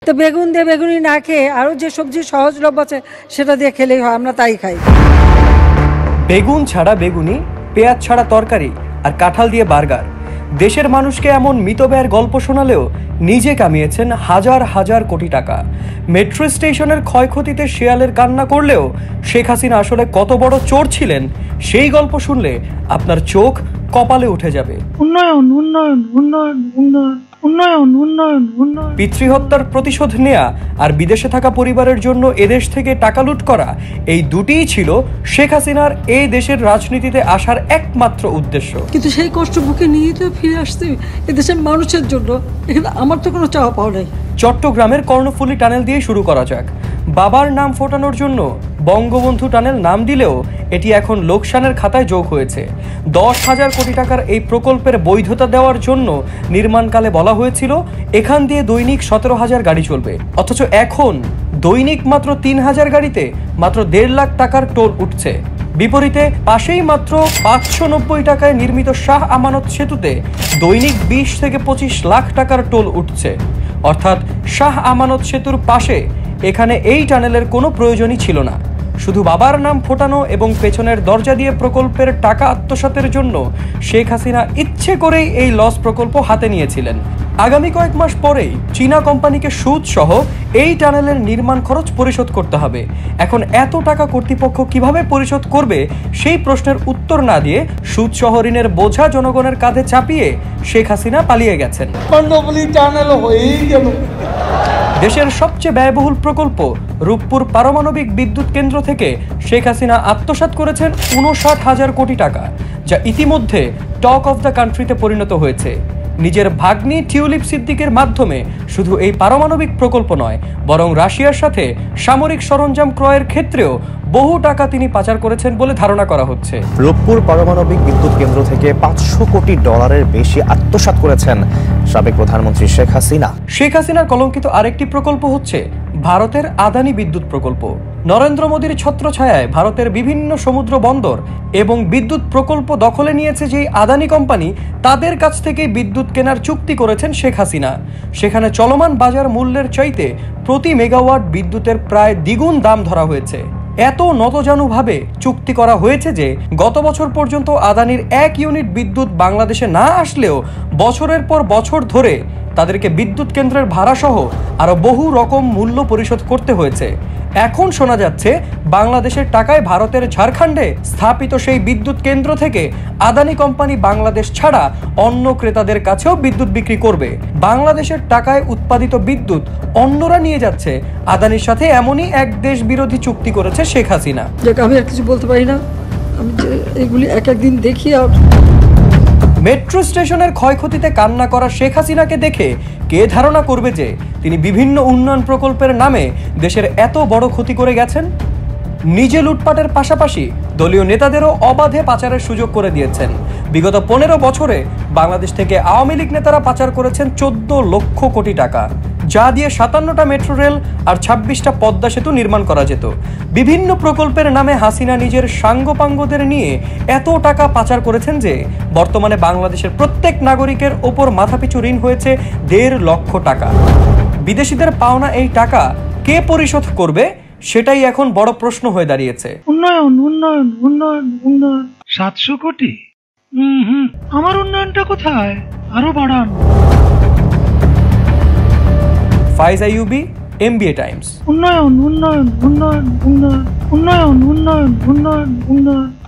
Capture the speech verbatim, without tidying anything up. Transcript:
তো বেগুন দিয়ে বেগুনি না খেয়ে আরও যে সবজি সহজলভ্য আছে সেটা দিয়ে খেলেই হয়, আমরা তাই খাই। বেগুন ছাড়া বেগুনি, পেঁয়াজ ছাড়া তরকারি আর কাঁঠাল দিয়ে বার্গার, দেশের মানুষকে এমন মিতব্যয়ের গল্প শোনালেও নিজে কামিয়েছেন হাজার হাজার কোটি টাকা। মেট্রো স্টেশনের ক্ষয়ক্ষতিতে শেয়ালের কান্না করলেও শেখ হাসিনা আসলে কত বড় চোর ছিলেন সেই গল্প শুনলে আপনার চোখ কপালে উঠে যাবে। উন্নয়ন উন্নয়ন উন্নয়ন উন্নয়ন উন্নয়ন উন্নয়ন উন্নয়ন পিতৃহত্যার প্রতিশোধ নেয়া আর বিদেশে থাকা পরিবারের জন্য এদেশ থেকে টাকা লুট করা, এই দুটিই ছিল শেখ হাসিনার এই দেশের রাজনীতিতে আসার একমাত্র উদ্দেশ্য। কিন্তু সেই কষ্ট বুকে নিয়ে তো ফিরে আসতে এদেশের মানুষের জন্য, এখানে আমার তো কোনো চাওয়া পাওয়া নেই। চট্টগ্রামের কর্ণফুলী টানেল দিয়ে শুরু করা যাক। বাবার নাম ফোটানোর জন্য বঙ্গবন্ধু টানেল নাম দিলেও এটি এখন লোকসানের খাতায় যোগ হয়েছে। দশ হাজার কোটি টাকার এই প্রকল্পের বৈধতা দেওয়ার জন্য নির্মাণকালে বলা হয়েছিল এখান দিয়ে দৈনিক সতেরো হাজার গাড়ি চলবে, অথচ এখন দৈনিক মাত্র তিন হাজার গাড়িতে মাত্র দেড় লাখ টাকার টোল উঠছে। বিপরীতে পাশেই মাত্র পাঁচশো নব্বই টাকায় নির্মিত শাহ আমানত সেতুতে দৈনিক বিশ থেকে পঁচিশ লাখ টাকার টোল উঠছে। অর্থাৎ শাহ আমানত সেতুর পাশে এখানে এই টানেলের কোনো প্রয়োজনই ছিল না। শুধু বাবার নাম ফোটানো এবং পেছনের দরজা দিয়ে প্রকল্পের টাকা আত্মসাতের জন্য শেখ হাসিনা ইচ্ছে করেই এই লস প্রকল্প হাতে নিয়েছিলেন। আগামী কয়েক মাস পরেই চীনা কোম্পানিকে সুদ সহ এই টানেলের নির্মাণ খরচ পরিশোধ করতে হবে। এখন এত টাকা কর্তৃপক্ষ কিভাবে পরিশোধ করবে সেই প্রশ্নের উত্তর না দিয়ে সুদ সহ ঋণের বোঝা জনগণের কাঁধে চাপিয়ে শেখ হাসিনা পালিয়ে গেছেন। দেশের সবচেয়ে ব্যয়বহুল প্রকল্প রূপপুর পারমাণবিক বিদ্যুৎ কেন্দ্র থেকে শেখ হাসিনা আত্মসাৎ করেছেন উনষাট হাজার কোটি টাকা, যা ইতিমধ্যে টক অফ দ্য কান্ট্রিতে পরিণত হয়েছে। নিজের ভাগ্নি টিউলিপ সিদ্দিকের মাধ্যমে শুধু এই পারমাণবিক প্রকল্প নয়, বরং রাশিয়ার সাথে সামরিক সরঞ্জাম ক্রয়ের ক্ষেত্রেও বহু টাকা তিনি পাচার করেছেন বলে ধারণা করা হচ্ছে। রূপপুর পারমাণবিক বিদ্যুৎ কেন্দ্র থেকে পাঁচশো কোটি ডলারের বেশি আত্মসাৎ করেছেন সাবেক প্রধানমন্ত্রী শেখ হাসিনা। শেখ হাসিনার কলঙ্কিত আরেকটি প্রকল্প হচ্ছে ভারতের আদানি বিদ্যুৎ প্রকল্প। নরেন্দ্র মোদীর ছত্রছায়ায় ভারতের বিভিন্ন সমুদ্র বন্দর এবং বিদ্যুৎ প্রকল্প দখলে নিয়েছে যেই আদানি কোম্পানি, তাদের কাছ থেকে বিদ্যুৎ কেনার চুক্তি করেছেন শেখ হাসিনা। সেখানে চলমান বাজার মূল্যের চাইতে প্রতি মেগাওয়াট বিদ্যুতের প্রায় দ্বিগুণ দাম ধরা হয়েছে। এত নতজানুভাবে চুক্তি করা হয়েছে যে গত বছর পর্যন্ত আদানির এক ইউনিট বিদ্যুৎ বাংলাদেশে না আসলেও বছরের পর বছর ধরে তাদেরকে বিদ্যুৎ কেন্দ্রের ভাড়া সহ আরো বহু রকম মূল্য পরিশোধ করতে হয়েছে। এখন শোনা যাচ্ছে বাংলাদেশের টাকায় ভারতের ঝাড়খণ্ডে স্থাপিত সেই বিদ্যুৎ কেন্দ্র থেকে আদানি কোম্পানি বাংলাদেশ ছাড়া অন্য ক্রেতাদের কাছেও বিদ্যুৎ বিক্রি করবে। বাংলাদেশের টাকায় উৎপাদিত বিদ্যুৎ অন্যরা নিয়ে যাচ্ছে। আদানির সাথে এমনই এক দেশ বিরোধী চুক্তি করেছে শেখ হাসিনা। আমি আর কিছু বলতে পারি না, আমি যে এগুলি এক একদিন দেখি। আর মেট্রো স্টেশনের ক্ষয়ক্ষতিতে কান্না করা শেখ হাসিনাকে দেখে কে ধারণা করবে যে তিনি বিভিন্ন উন্নয়ন প্রকল্পের নামে দেশের এত বড় ক্ষতি করে গেছেন? নিজে লুটপাটের পাশাপাশি দলীয় নেতাদেরও অবাধে পাচারের সুযোগ করে দিয়েছেন। বিগত পনেরো বছরে বাংলাদেশ থেকে আওয়ামী লীগ নেতারা পাচার করেছেন চোদ্দ লক্ষ কোটি টাকা, যা দিয়ে সাতান্নটা মেট্রো রেল আর ছাব্বিশটা পদ্মা সেতু নির্মাণ করা যেত। বিভিন্ন প্রকল্পের নামে হাসিনা নিজের সাঙ্গপাঙ্গদের নিয়ে এত টাকা পাচার করেছেন যে বর্তমানে বাংলাদেশের প্রত্যেক নাগরিকের ওপর মাথাপিছু ঋণ হয়েছে দেড় লক্ষ টাকা। বিদেশিদের পাওনা এই টাকা কে পরিশোধ করবে সেটাই এখন বড় প্রশ্ন হয়ে দাঁড়িয়েছে। উন্নয়ন উন্নয়ন উন্নয়ন উন্নয়ন সাতশো কোটি, হুম হুম আমার উন্নয়নটা কোথায়? আরো বাড়ান। Faiz Ayubi, MBA times. উন্নয়ন উন্নয়ন উন্নয়ন উন্নয়ন উন্নয়ন উন্নয়ন উন্নয়ন উন্নয়ন